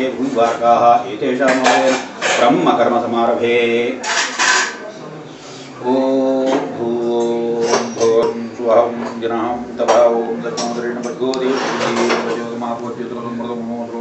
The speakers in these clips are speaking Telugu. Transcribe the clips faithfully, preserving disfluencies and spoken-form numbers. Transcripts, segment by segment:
ये भूवार्काः एतेषां ब्रह्म कर्म समारभे। ओम भूम भुवं स्वहं जनां तवाओ दत्तमोदरेण भगो देवकी भजो महापुरुषोत्तममृतमोरो।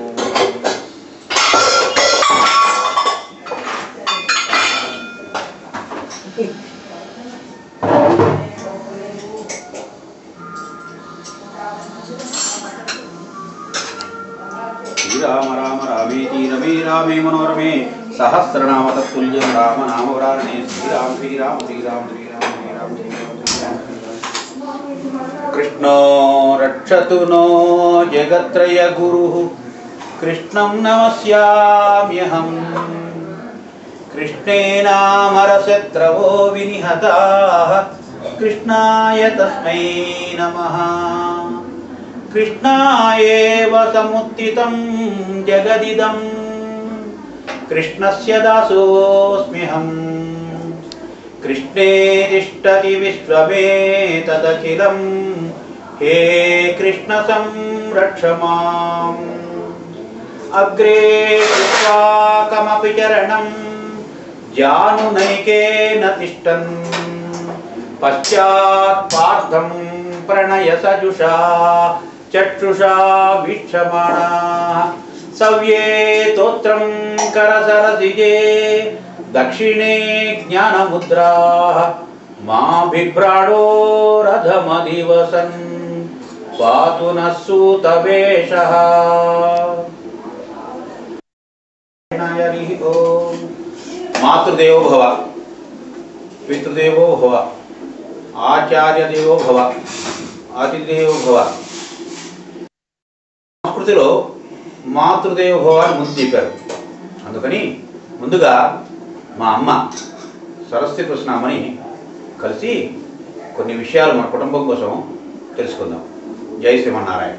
राम राम रामेति रमे रामे मनोरमे सहस्रनाम तत्तुल्यं राम नाम वराणे। श्रीराम श्रीराम श्रीराम श्रीराम श्रीराम श्रीराम। कृष्णो रक्षतु नो जगत्त्रय गुरुः कृष्णं नमस्याम्यहम्। कृष्णेनामरशत्रवो विनिहताः कृष्णाय तस्मै नमः। कृष्णायेव समुत्थितं जगदिदं कृष्णस्य दासोऽस्म्यहम्। कृष्णे तिष्ठति विश्वमेतदखिलं हे कृष्ण संरक्ष माम्। अग्रे पुष्पाकमपि चरणं जानुनैकेन तिष्ठन् पश्चात् पार्थं प्रणय सजुषा चक्षुषा वीक्षमाणाः। सव्ये तोत्रं करसरसिजे दक्षिणे ज्ञानमुद्राः। मा बिभ्राणो रथमधिवसन् पातु नः सूतवेषः। मातृदेवो भव, पितृदेवो भव, आचार्य देवो भव, अतिथिदेवो भव। సంస్కృతిలో మాతృదేవ భవ అని ముందు చెప్పారు. అందుకని ముందుగా మా అమ్మ సరస్వతి కృష్ణమ్మని కలిసి కొన్ని విషయాలు మన కుటుంబం కోసం తెలుసుకుందాం. జై శ్రీమన్నారాయణ.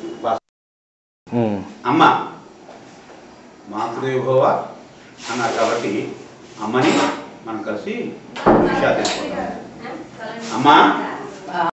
అమ్మ మాతృదేవ భవ అన్నారు కాబట్టి అమ్మని మనం కలిసి విషయాలు తెలుసుకుందాం. అమ్మ